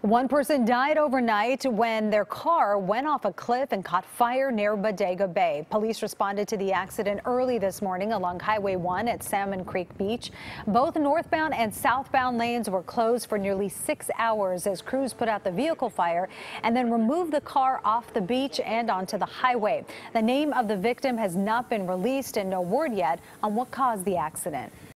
One person died overnight when their car went off a cliff and caught fire near Bodega Bay. Police responded to the accident early this morning along Highway 1 at Salmon Creek Beach. Both northbound and southbound lanes were closed for nearly 6 hours as crews put out the vehicle fire and then removed the car off the beach and onto the highway. The name of the victim has not been released and no word yet on what caused the accident.